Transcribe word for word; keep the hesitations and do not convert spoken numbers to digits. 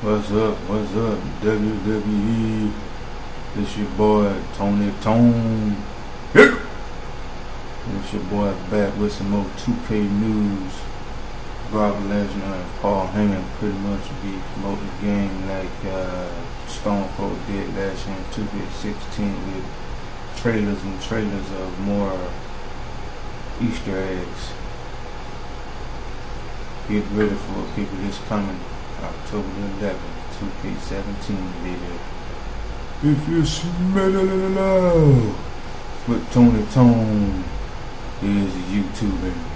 What's up? What's up? W W E. This your boy Tony Tone. Yeah. This your boy back with some more two K news. Brock Lesnar and Paul Heyman pretty much be promoting the game like uh, Stone Cold did last year in two K sixteen with trailers and trailers of more Easter eggs. Get ready for people this coming October eleventh, two K seventeen, baby. If you smell it, with Tony Tone is YouTubing.